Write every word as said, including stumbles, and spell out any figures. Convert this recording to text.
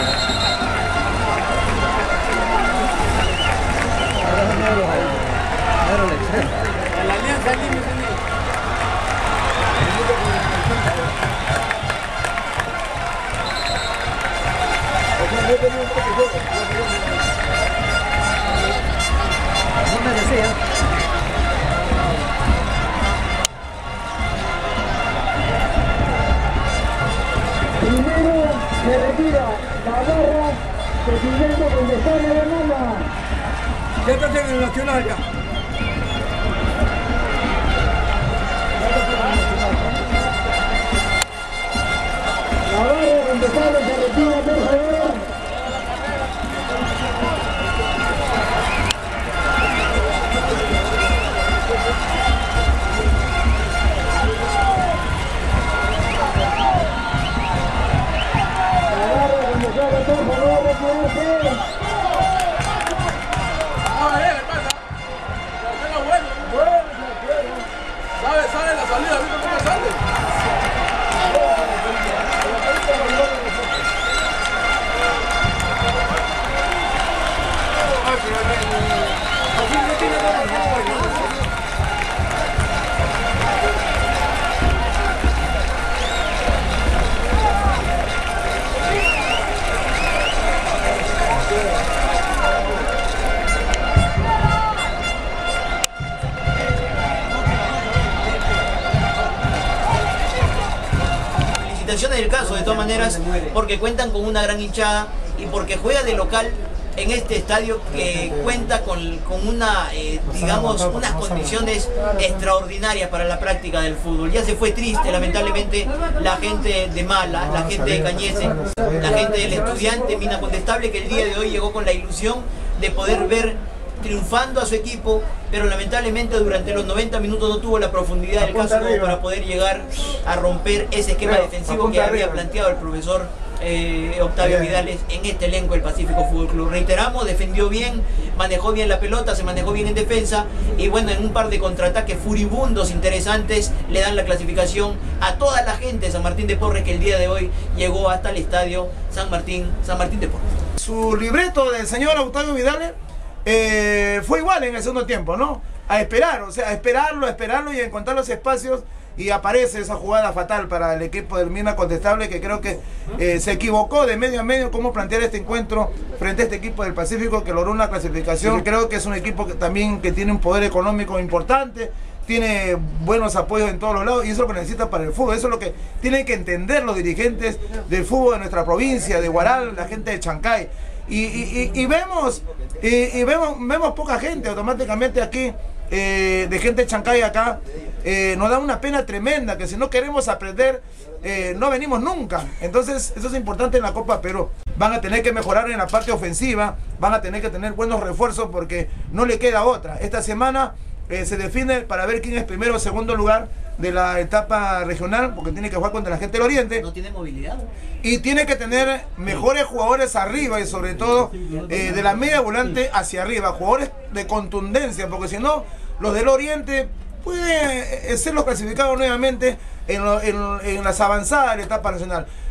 La alianza límite. No me decía. Primero se retira la barra de Guillermo Condestable de Mala. Ya está en el Nacional acá. La barra de Condestable se retira, por favor. ¿Sabe, sale la salida? ¿Viste cómo sale? Felicitaciones del caso, de todas maneras, porque cuentan con una gran hinchada y porque juega de local en este estadio que cuenta con, con una, eh, digamos, unas condiciones extraordinarias para la práctica del fútbol. Ya se fue triste, lamentablemente, la gente de Mala, la gente de Cañete, la gente del Estudiante Mina Condestable, que el día de hoy llegó con la ilusión de poder ver triunfando a su equipo, pero lamentablemente durante los noventa minutos no tuvo la profundidad del caso como para poder llegar a romper ese esquema defensivo que había planteado el profesor eh, Octavio Vidales en este elenco del Pacífico Fútbol Club. Reiteramos, defendió bien, manejó bien la pelota, se manejó bien en defensa y bueno, en un par de contraataques furibundos interesantes le dan la clasificación a toda la gente de San Martín de Porres que el día de hoy llegó hasta el estadio San Martín, San Martín de Porres. Su libreto del señor Octavio Vidales Eh, fue igual en el segundo tiempo, ¿no? A esperar, o sea, a esperarlo, a esperarlo y a encontrar los espacios y aparece esa jugada fatal para el equipo del Mina Condestable que creo que eh, se equivocó de medio a medio cómo plantear este encuentro frente a este equipo del Pacífico que logró una clasificación. Sí. Creo que es un equipo que también que tiene un poder económico importante, tiene buenos apoyos en todos los lados y eso es lo que necesita para el fútbol. Eso es lo que tienen que entender los dirigentes del fútbol de nuestra provincia, de Huaral, la gente de Chancay. Y, y, y, y vemos y, y vemos vemos poca gente automáticamente aquí eh, de gente de Chancay acá. Eh, nos da una pena tremenda que si no queremos aprender eh, no venimos nunca. Entonces eso es importante en la Copa Perú. Van a tener que mejorar en la parte ofensiva, van a tener que tener buenos refuerzos porque no le queda otra. Esta semana eh, se define para ver quién es primero o segundo lugar de la etapa regional, porque tiene que jugar contra la gente del Oriente. No tiene movilidad. Y tiene que tener mejores jugadores arriba y sobre todo eh, de la media volante hacia arriba, jugadores de contundencia, porque si no, los del Oriente pueden ser los clasificados nuevamente en, lo, en, en las avanzadas de la etapa nacional.